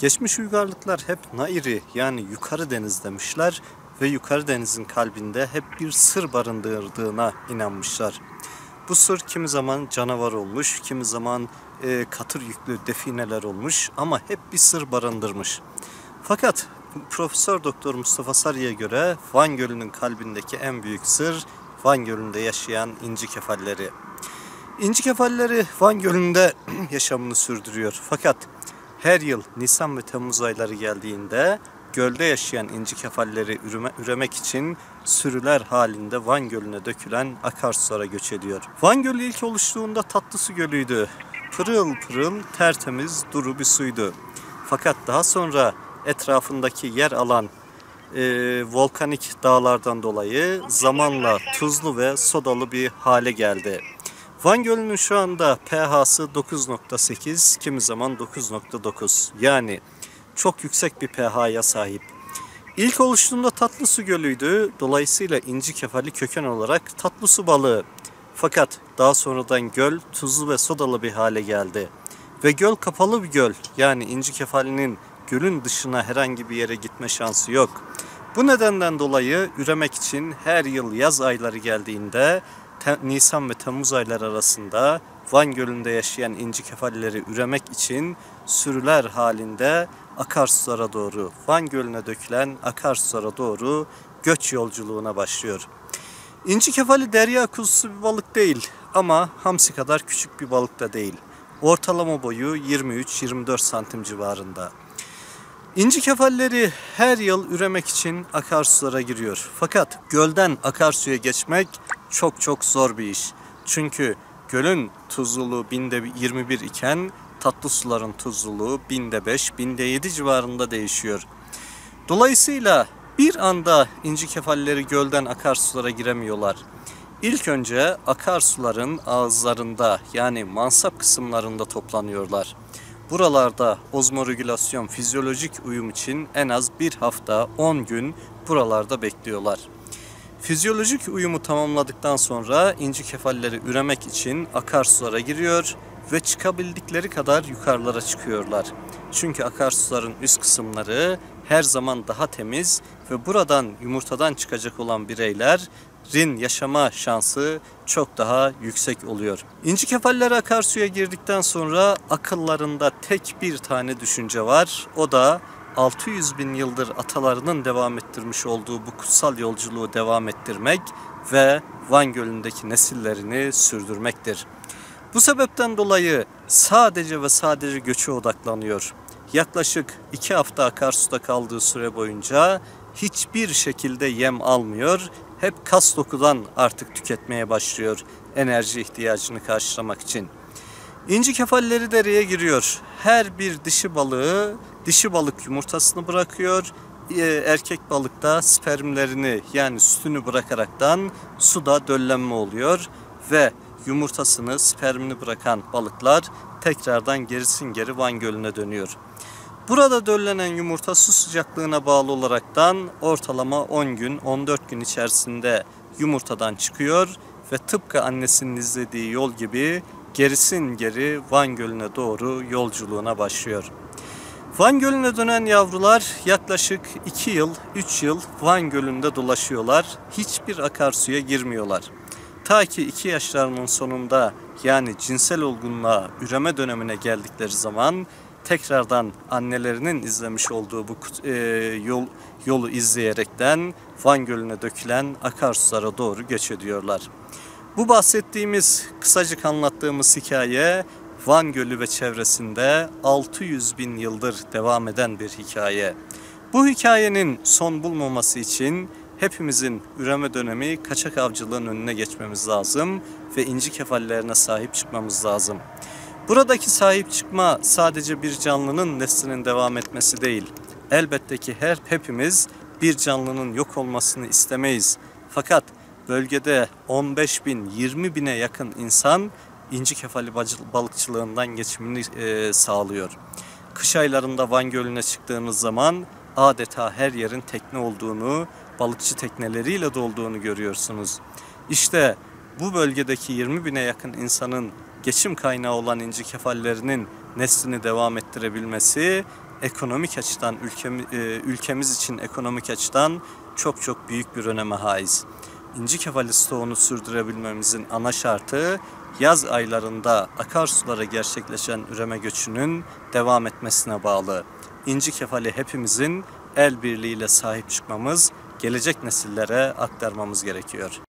Geçmiş uygarlıklar hep Nairi yani yukarı deniz demişler ve yukarı denizin kalbinde hep bir sır barındırdığına inanmışlar. Bu sır kimi zaman canavar olmuş, kimi zaman katır yüklü defineler olmuş ama hep bir sır barındırmış. Fakat Profesör Doktor Mustafa Sarı'ya göre Van Gölü'nün kalbindeki en büyük sır Van Gölü'nde yaşayan inci kefalleri. İnci kefalleri Van Gölü'nde yaşamını sürdürüyor. Fakat her yıl Nisan ve Temmuz ayları geldiğinde gölde yaşayan inci kefalleri üremek için sürüler halinde Van Gölü'ne dökülen akarsulara göç ediyor. Van Gölü ilk oluştuğunda tatlı su gölüydü. Pırıl pırıl tertemiz duru bir suydu. Fakat daha sonra etrafındaki yer alan volkanik dağlardan dolayı zamanla tuzlu ve sodalı bir hale geldi. Van Gölü'nün şu anda pH'sı 9.8, kimi zaman 9.9. Yani çok yüksek bir pH'ya sahip. İlk oluştuğunda tatlı su gölüydü. Dolayısıyla inci kefali köken olarak tatlı su balığı. Fakat daha sonradan göl tuzlu ve sodalı bir hale geldi. Ve göl kapalı bir göl. Yani inci kefalinin gölün dışına herhangi bir yere gitme şansı yok. Bu nedenden dolayı üremek için her yıl yaz ayları geldiğinde Nisan ve Temmuz ayları arasında Van Gölü'nde yaşayan inci kefalleri üremek için sürüler halinde akarsulara doğru, Van Gölü'ne dökülen akarsulara doğru göç yolculuğuna başlıyor. İnci kefali derya kuzusu bir balık değil ama hamsi kadar küçük bir balık da değil. Ortalama boyu 23-24 santim civarında. İnci kefalleri her yıl üremek için akarsulara giriyor. Fakat gölden akarsuya geçmek çok zor bir iş. Çünkü gölün tuzluluğu binde 21 iken tatlı suların tuzluluğu binde 5, binde 7 civarında değişiyor. Dolayısıyla bir anda inci kefalleri gölden akarsulara giremiyorlar. İlk önce akarsuların ağızlarında yani mansap kısımlarında toplanıyorlar. Buralarda ozmoregülasyon, fizyolojik uyum için en az bir hafta 10 gün buralarda bekliyorlar. Fizyolojik uyumu tamamladıktan sonra inci kefalleri üremek için akarsulara giriyor ve çıkabildikleri kadar yukarılara çıkıyorlar. Çünkü akarsuların üst kısımları her zaman daha temiz ve buradan yumurtadan çıkacak olan bireylerin yaşama şansı çok daha yüksek oluyor. İnci kefalleri akarsuya girdikten sonra akıllarında tek bir tane düşünce var. O da 600 bin yıldır atalarının devam ettirmiş olduğu bu kutsal yolculuğu devam ettirmek ve Van Gölü'ndeki nesillerini sürdürmektir. Bu sebepten dolayı sadece ve sadece göçe odaklanıyor. Yaklaşık 2 hafta akarsuda kaldığı süre boyunca hiçbir şekilde yem almıyor. Hep kas dokudan artık tüketmeye başlıyor enerji ihtiyacını karşılamak için. İnci kefalleri dereye giriyor. Her bir dişi balık yumurtasını bırakıyor. Erkek balık da spermlerini yani sütünü bırakaraktan suda döllenme oluyor ve yumurtasını, spermini bırakan balıklar tekrardan geri Van Gölü'ne dönüyor. Burada döllenen yumurta su sıcaklığına bağlı olaraktan ortalama 10 gün, 14 gün içerisinde yumurtadan çıkıyor ve tıpkı annesinin izlediği yol gibi geri Van Gölü'ne doğru yolculuğuna başlıyor. Van Gölü'ne dönen yavrular yaklaşık 2 yıl, 3 yıl Van Gölü'nde dolaşıyorlar. Hiçbir akarsuya girmiyorlar. Ta ki 2 yaşlarının sonunda yani cinsel olgunluğa, üreme dönemine geldikleri zaman tekrardan annelerinin izlemiş olduğu bu yolu izleyerekten Van Gölü'ne dökülen akarsulara doğru göç ediyorlar. Bu bahsettiğimiz, kısacık anlattığımız hikaye Van Gölü ve çevresinde 600 bin yıldır devam eden bir hikaye. Bu hikayenin son bulmaması için hepimizin üreme dönemi kaçak avcılığın önüne geçmemiz lazım ve inci kefallerine sahip çıkmamız lazım. Buradaki sahip çıkma sadece bir canlının neslinin devam etmesi değil. Elbette ki hepimiz bir canlının yok olmasını istemeyiz. Fakat bölgede 15 bin, 20 bine yakın insan inci kefali balıkçılığından geçimini sağlıyor. Kış aylarında Van Gölü'ne çıktığınız zaman adeta her yerin tekne olduğunu, balıkçı tekneleriyle dolduğunu görüyorsunuz. İşte bu bölgedeki 20 bine yakın insanın geçim kaynağı olan inci kefallerinin neslini devam ettirebilmesi ekonomik açıdan ülkemiz için ekonomik açıdan çok büyük bir öneme haiz. İnci kefali stoğunu sürdürebilmemizin ana şartı yaz aylarında akarsulara gerçekleşen üreme göçünün devam etmesine bağlı. İnci kefali hepimizin el birliğiyle sahip çıkmamız, gelecek nesillere aktarmamız gerekiyor.